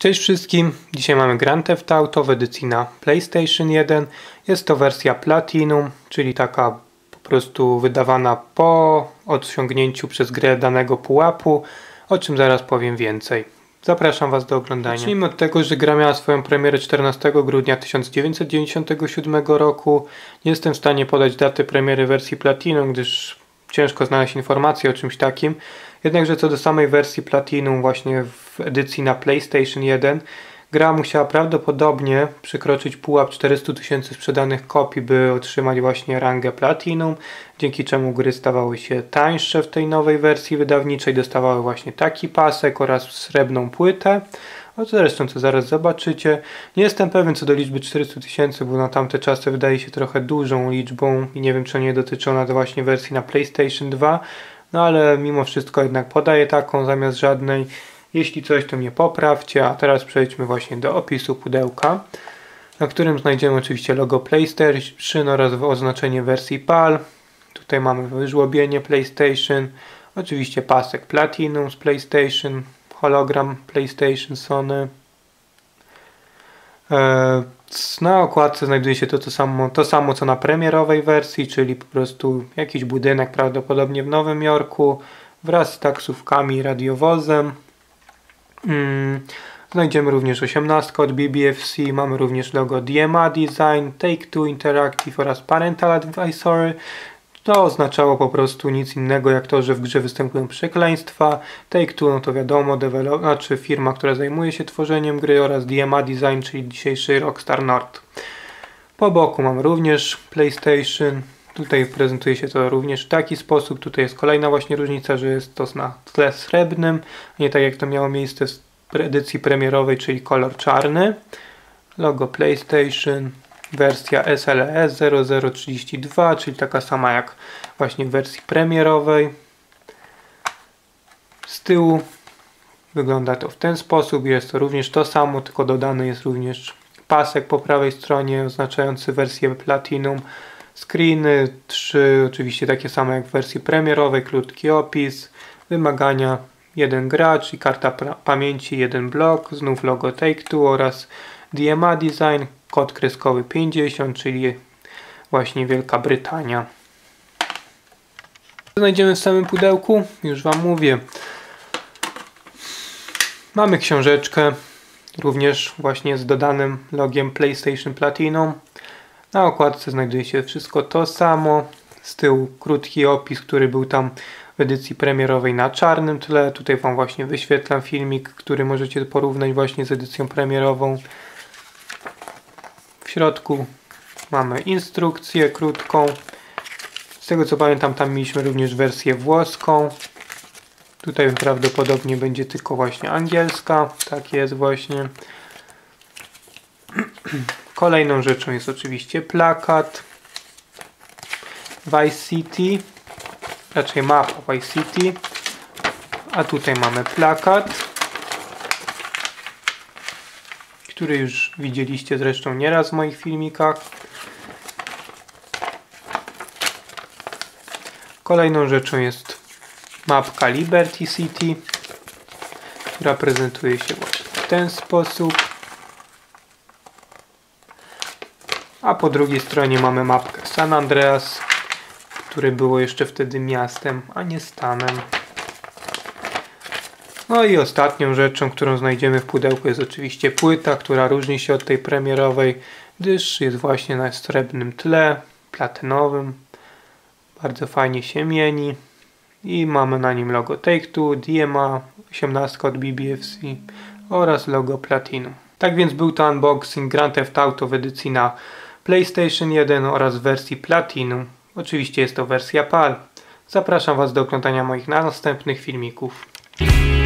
Cześć wszystkim, dzisiaj mamy Grand Theft Auto w edycji na PlayStation 1. Jest to wersja Platinum, czyli taka po prostu wydawana po osiągnięciu przez grę danego pułapu, o czym zaraz powiem więcej. Zapraszam Was do oglądania. Zacznijmy od tego, że gra miała swoją premierę 14 grudnia 1997 roku. Nie jestem w stanie podać daty premiery wersji Platinum, gdyż ciężko znaleźć informacje o czymś takim. Jednakże co do samej wersji Platinum właśnie w edycji na PlayStation 1, gra musiała prawdopodobnie przekroczyć pułap 400 000 sprzedanych kopii, by otrzymać właśnie rangę Platinum, dzięki czemu gry stawały się tańsze w tej nowej wersji wydawniczej, dostawały właśnie taki pasek oraz srebrną płytę. O zresztą co zaraz zobaczycie. Nie jestem pewien co do liczby 400 000, bo na tamte czasy wydaje się trochę dużą liczbą i nie wiem czy nie dotyczy ona właśnie wersji na PlayStation 2, no ale mimo wszystko jednak podaję taką zamiast żadnej. Jeśli coś to mnie poprawcie, a teraz przejdźmy właśnie do opisu pudełka, na którym znajdziemy oczywiście logo PlayStation oraz oznaczenie wersji PAL. Tutaj mamy wyżłobienie PlayStation, oczywiście pasek Platinum z PlayStation, hologram PlayStation Sony. Na okładce znajduje się to samo co na premierowej wersji, czyli po prostu jakiś budynek prawdopodobnie w Nowym Jorku wraz z taksówkami i radiowozem. Znajdziemy również 18 od BBFC, mamy również logo DMA Design, Take-Two Interactive oraz Parental Advisory. To oznaczało po prostu nic innego jak to, że w grze występują przekleństwa. Take-Two, no to wiadomo, firma, która zajmuje się tworzeniem gry, oraz DMA Design, czyli dzisiejszy Rockstar North. Po boku mam również PlayStation. Tutaj prezentuje się to również w taki sposób. Tutaj jest kolejna właśnie różnica, że jest to na tle srebrnym, nie tak jak to miało miejsce w edycji premierowej, czyli kolor czarny. Logo PlayStation. Wersja SLS 0032, czyli taka sama jak właśnie w wersji premierowej. Z tyłu wygląda to w ten sposób. Jest to również to samo, tylko dodany jest również pasek po prawej stronie oznaczający wersję Platinum. Screeny 3, oczywiście takie same jak w wersji premierowej, krótki opis, wymagania 1 gracz i karta pamięci 1 blok, znów logo Take-Two oraz DMA Design, kod kreskowy 50, czyli właśnie Wielka Brytania. Co znajdziemy w samym pudełku? Już Wam mówię. Mamy książeczkę, również właśnie z dodanym logiem PlayStation Platinum. Na okładce znajduje się wszystko to samo. Z tyłu krótki opis, który był tam w edycji premierowej na czarnym tle. Tutaj Wam właśnie wyświetlam filmik, który możecie porównać właśnie z edycją premierową. W środku mamy instrukcję krótką. Z tego co pamiętam, tam mieliśmy również wersję włoską. Tutaj prawdopodobnie będzie tylko właśnie angielska. Tak jest właśnie. Kolejną rzeczą jest oczywiście plakat Vice City, raczej mapa Vice City, a tutaj mamy plakat, który już widzieliście zresztą nieraz w moich filmikach. Kolejną rzeczą jest mapka Liberty City, która prezentuje się właśnie w ten sposób. A po drugiej stronie mamy mapkę San Andreas, które było jeszcze wtedy miastem, a nie stanem. No i ostatnią rzeczą, którą znajdziemy w pudełku, jest oczywiście płyta, która różni się od tej premierowej, gdyż jest właśnie na srebrnym tle, platynowym. Bardzo fajnie się mieni. I mamy na nim logo Take-Two, DMA, 18 od BBFC oraz logo Platinum. Tak więc był to unboxing Grand Theft Auto w edycji na PlayStation 1 oraz w wersji Platinum. Oczywiście jest to wersja PAL. Zapraszam Was do oglądania moich następnych filmików.